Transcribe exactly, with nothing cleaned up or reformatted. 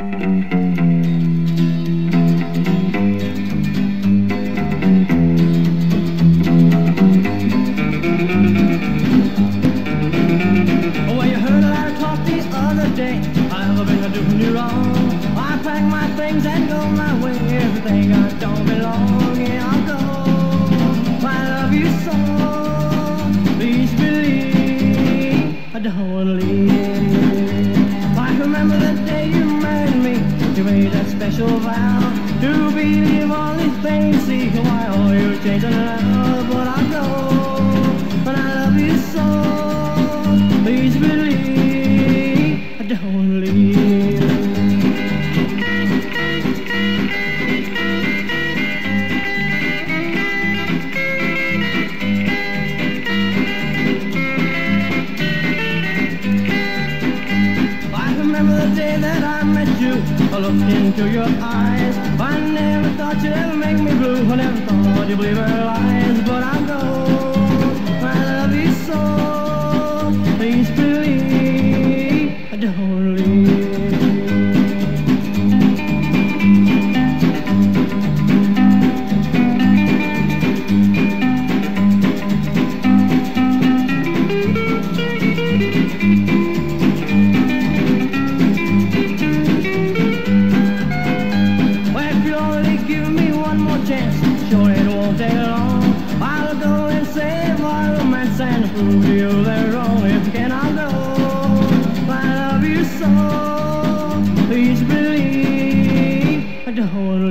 Well, you heard a lot of talk the other day. I've been doing you wrong. I pack my things and go my way. Everything I don't belong, yeah, I'll go. I love you so. Please believe I don't want to leave. I remember the day you married me. You made that special vow to believe all these things. See why all you're changing love, but I'll go. But I love you so. Please believe I don't want to leave. I remember the day that I met you. I looked into your eyes. I never thought you'd ever make me blue. I never thought you'd believe her lies. But I'll go. I love you so. Please believe I don't leave. Well, if you only give me one more chance, sure it won't take long. I'll go and save our romance and prove to you they're wrong. If you can, I'll go. I love you so. Please believe I don't